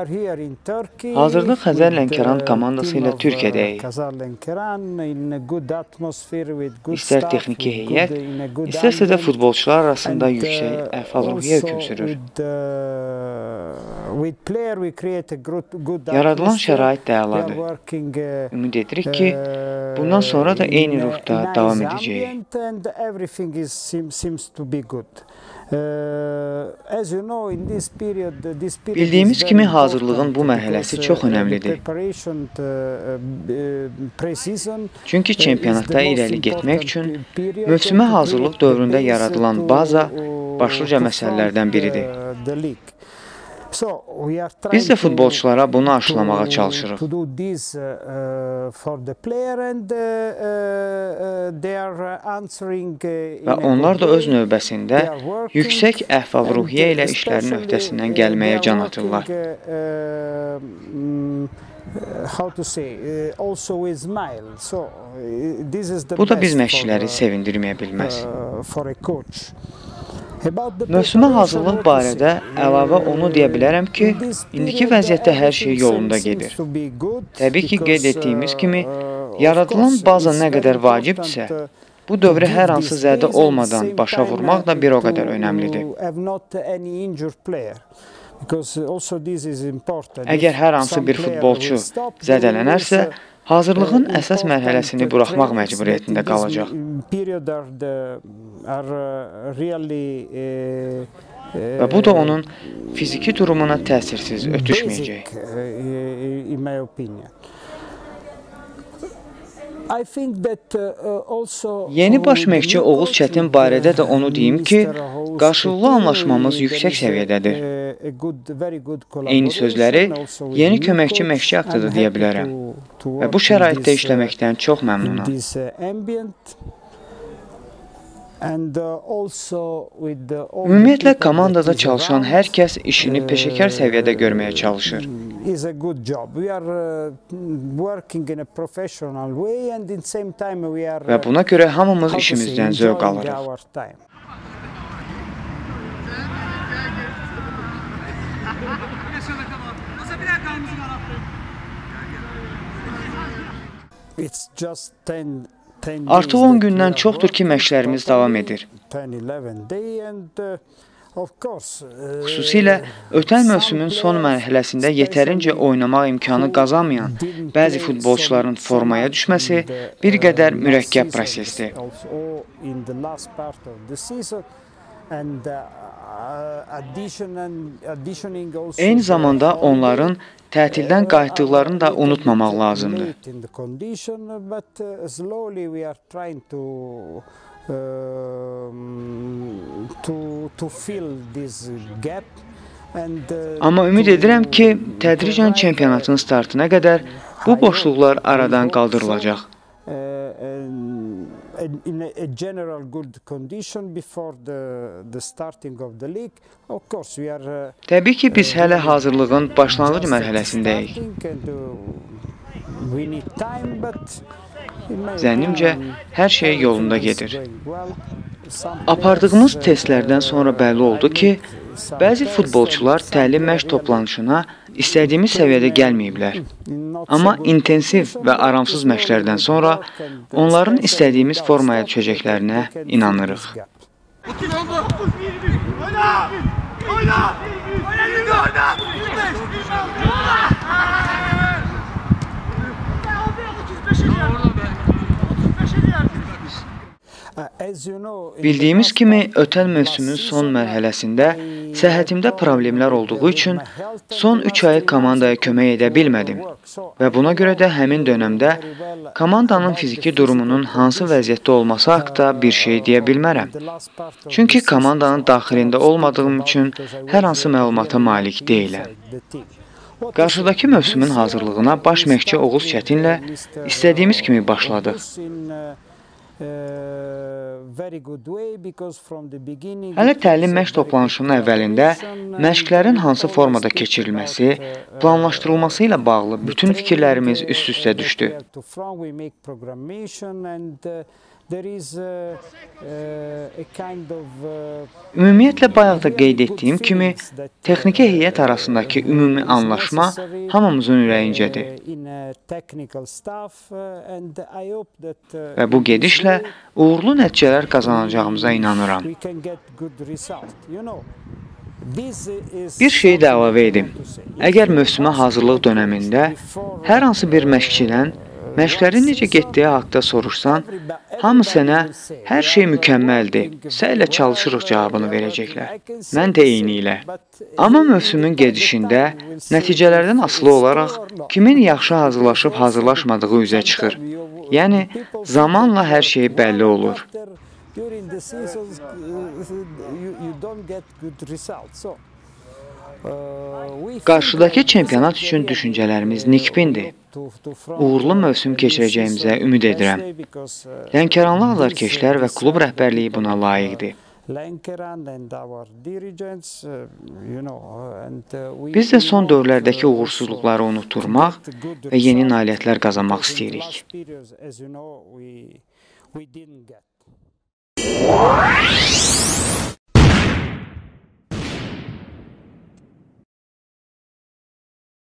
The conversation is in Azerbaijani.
Hazırda Xəzər Lənkəran komandası ilə Türkiyədəyik. İstər texniki heyət, istərsə də futbolçular arasında yüksək əhval-ruhiyyə hökm sürür. Yaradılan şərait də əladır. Ümid edirik ki, bundan sonra da eyni ruhda davam edəcəyik. Bildiyimiz kimi hazırlığın bu mərhələsi çox önəmlidir. Çünki çempionatda irəli getmək üçün mövsümə hazırlıq dövründə yaradılan baza başlıca məsələlərdən biridir. Biz də futbolçulara bunu aşılamağa çalışırıq. Və onlar da öz növbəsində yüksək əhval-ruhiyyə ilə işlərin öhdəsindən gəlməyə can atırlar. Bu da biz məşqçiləri sevindirməyə bilməz. Mövsümə hazırlıq barədə əlavə onu deyə bilərəm ki, indiki vəziyyətdə hər şey yolunda gedir. Təbii ki, qeyd etdiyimiz kimi, yaradılan baza nə qədər vacibdirsə, bu dövrə hər hansı zədə olmadan başa vurmaq da bir o qədər önəmlidir. Əgər hər hansı bir futbolçu zədələnərsə, hazırlığın əsas mərhələsini buraxmaq məcburiyyətində qalacaq. Və bu da onun fiziki durumuna təsirsiz ötüşməyəcək. Yeni baş məşqçi Oğuz Çətin barədə də onu deyim ki, qarşılıqlı anlaşmamız yüksək səviyyədədir. Eyni sözləri yeni köməkçi məşqçi haqqında deyə bilərəm və bu şəraitdə işləməkdən çox məmnunam. Ümumiyyətlə, komandada çalışan hər kəs işini peşəkar səviyyədə görməyə çalışır. Və buna görə hamımız işimizdən zövq alırıq. Artıq 10 gündən çoxdur ki, məşqlərimiz davam edir. Xüsusilə ötən mövsümün son mərhələsində yetərincə oynamaq imkanı qazanmayan bəzi futbolçuların formaya düşməsi bir qədər mürəkkəb prosesdir. Eyni zamanda onların tətildən qayıtdıqlarını da unutmamaq lazımdır. Amma ümid edirəm ki, tədricən çempionatın startına qədər bu boşluqlar aradan qaldırılacaq. Təbii ki, biz hələ hazırlığın başlanğıc mərhələsindəyik. Zənnimcə, hər şey yolunda gedir. Apardığımız testlərdən sonra bəlli oldu ki, bəzi futbolçular təlim məşq toplanışına istədiyimiz səviyyədə gəlməyiblər. Amma intensiv və aramsız məşqlərdən sonra onların istədiyimiz formaya düşəcəklərinə inanırıq. Bildiyimiz kimi, ötən mövsümün son mərhələsində səhhətimdə problemlər olduğu üçün son 3 ayı komandaya kömək edə bilmədim və buna görə də həmin dönəmdə komandanın fiziki durumunun hansı vəziyyətdə olması haqqında bir şey deyə bilmərəm. Çünki komandanın daxilində olmadığım üçün hər hansı məlumata malik deyiləm. Qarşıdakı mövsümün hazırlığına baş məşqçi Oğuz Çətinlə istədiyimiz kimi başladıq. Hələ təlim məşq toplanışının əvvəlində məşqlərin hansı formada keçirilməsi, planlaşdırılması ilə bağlı bütün fikirlərimiz üst-üstə düşdü. Ümumiyyətlə, bayaq da qeyd etdiyim kimi, texniki heyət arasındakı ümumi anlaşma hamımızın ürəyincədir. Və bu gedişlə uğurlu nəticələr qazanacağımıza inanıram. Bir şeyi də əlavə edim. Əgər mövsümə hazırlıq dönəmində hər hansı bir məşqçidən məşqlərin necə getdiyi haqda soruşsan, hamı sənə hər şey mükəmməldir, səylə çalışırıq cavabını verəcəklər. Mən də eyni ilə. Amma mövsümün gedişində nəticələrdən asılı olaraq kimin yaxşı hazırlaşıb hazırlaşmadığı üzə çıxır. Yəni, zamanla hər şey bəlli olur. Qarşıdakı çempionat üçün düşüncələrimiz nikbindir. Uğurlu mövsüm keçirəcəyimizə ümid edirəm. Lənkəranlı azarkeşlər və klub rəhbərliyi buna layiqdir. Biz də son dövrlərdəki uğursuzluqları unutturmaq və yeni nailiyyətlər qazanmaq istəyirik.